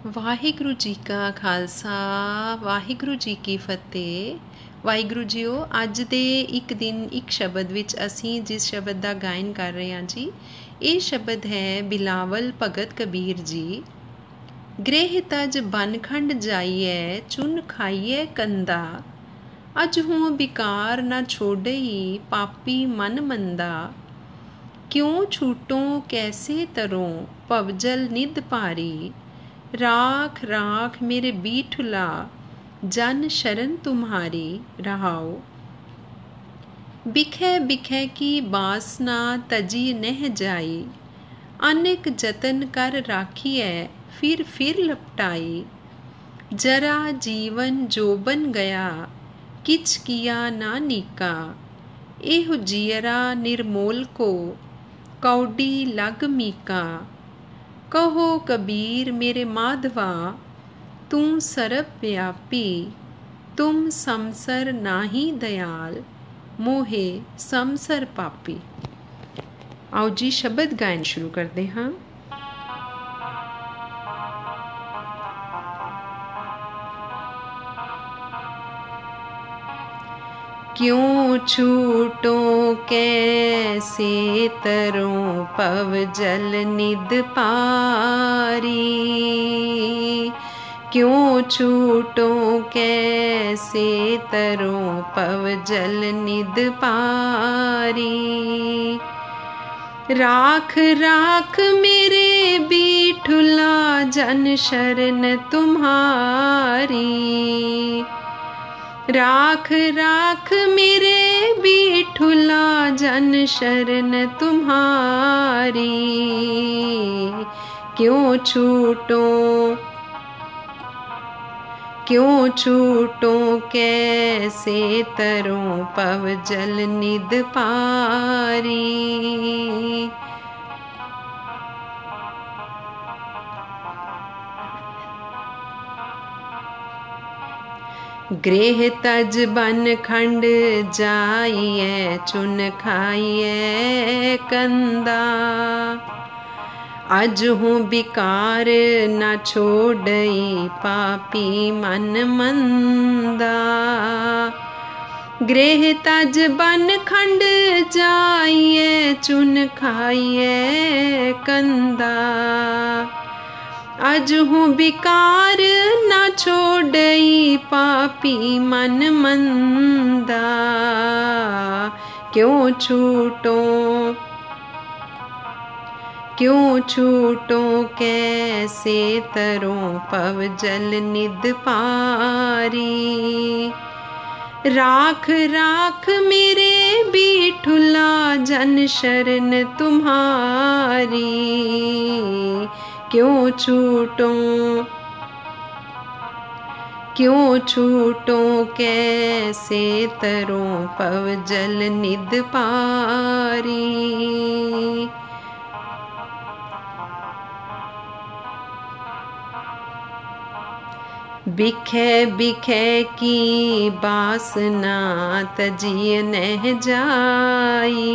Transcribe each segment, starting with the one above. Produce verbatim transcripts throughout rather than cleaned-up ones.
वाहिगुरु जी का खालसा वाहिगुरु जी की फतेह। वाहिगुरु जीओ, अज दे एक दिन एक शब्द विच असीं जिस शब्द का गायन कर रहे हैं जी, ये शब्द है बिलावल भगत कबीर जी। गृह तज बनखंड जाइए चुन खाइए कंदा, अज हूँ बिकार न छोड़े ही पापी मन मंदा। क्यों छूटों कैसे तरों पवजल निद पारी, राख राख मेरे बीठुला जन शरण तुम्हारी। रहाओ। बिखे बिखे की बासना तजी नह जाई, अनेक जतन कर राखिए फिर फिर लपटाई। जरा जीवन जो बन गया किच किया ना नीका, एह जियरा निर्मोल को कौडी लग मीका। कहो कबीर मेरे माधवा तू सरब व्यापी, तुम समसर नाही दयाल मोहे समसर पापी। आओ जी शब्द गायन शुरू करते हाँ। क्यों छूटों कैसे तरों पवजल निद पारी, क्यों छूटों कैसे तरों पवजल निद पारी। राख राख मेरे बीठुला जन शरण तुम्हारी, राख राख मेरे बीठुला जन शरण तुम्हारी। क्यों छूटों क्यों छूटों कैसे तरों पवजल निद पारी। गृह तज बन खंड जाइए चुन खाइए कंदा, अज हूँ बिकार न छोड़ई पापी मन मंदा। गृह तज बन खंड जाइए चुन खाइए कंदा, अज हूँ बिकार न छोड़ई पापी मन मंदा। क्यों छूटों क्यों छूटों कैसे तरों पवजल निद पारी। राख राख मेरे बीठुला जन शरण तुम्हारी। क्यों छूटों क्यों छूटों कैसे तरों पवजल निद पारी। बिखे बिखे की बासना तजी नह जाई,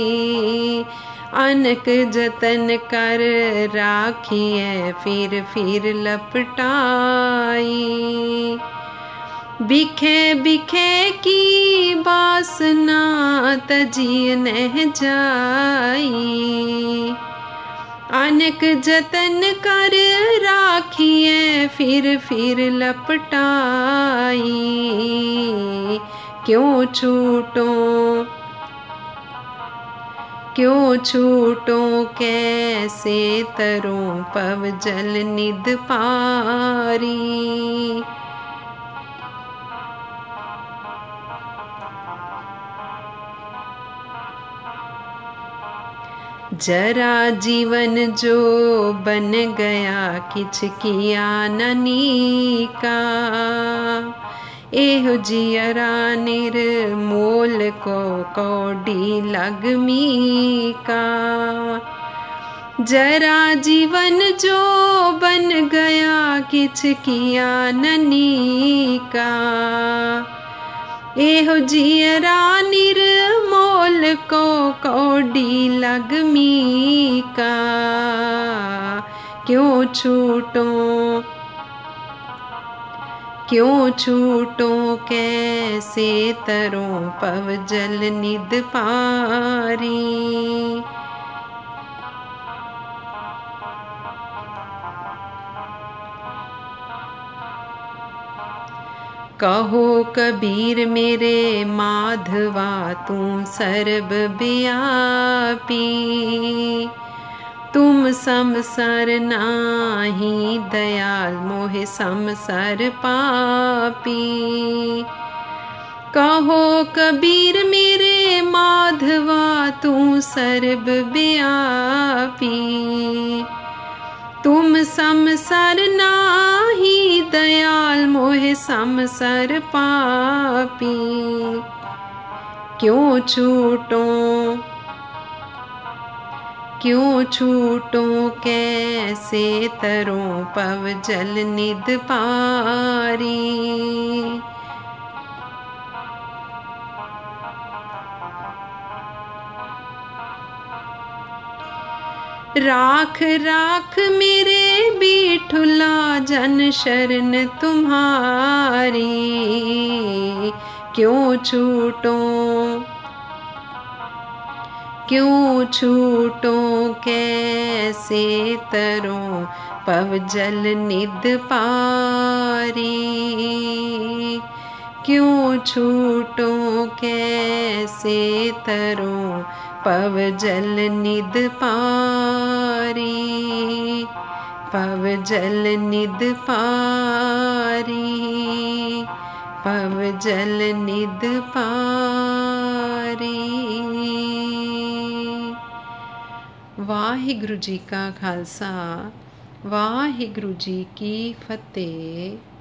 अनक जतन कर राखिए फिर फिर लपटाई। बिखे बिखे की बासना तजी नह जाई, अनेक जतन कर राखिए फिर फिर लपटाई। क्यों छूटों क्यों छूटों कैसे तरों पवजल निद पारी। जरा जीवन जो बन गया किछ किया न नीका, एह जियरा निर्मोल को कौडी लग मीका। जरा जीवन जो बन गया किछ किया न नीका, एह जियरा निर्मोल को कौडी लग मीका। क्यों छूटों क्यों छूटों कैसे तरों पव जल निध पारी। कहो कबीर मेरे माधवा तू सर्व व्यापी। तुम समसर नाही दयाल मोहे समसर पापी। कहो कबीर मेरे माधवा तू सर्व व्यापी। तुम समसर नाही दयाल मोहे समसर पापी। क्यों छूटों क्यों छूटों कैसे तरों पव जल निध पारी। राख राख मेरे बिठुला जन शरण तुम्हारी। क्यों छूटों क्यों छूटों कैसे तरों पव जल निध पारी। क्यों छूटों कैसे तरों पव जल निध पारी। पव जल निध पारी। पव जल निध पारी। वाहिगुरु जी का खालसा वाहिगुरु जी की फतेह।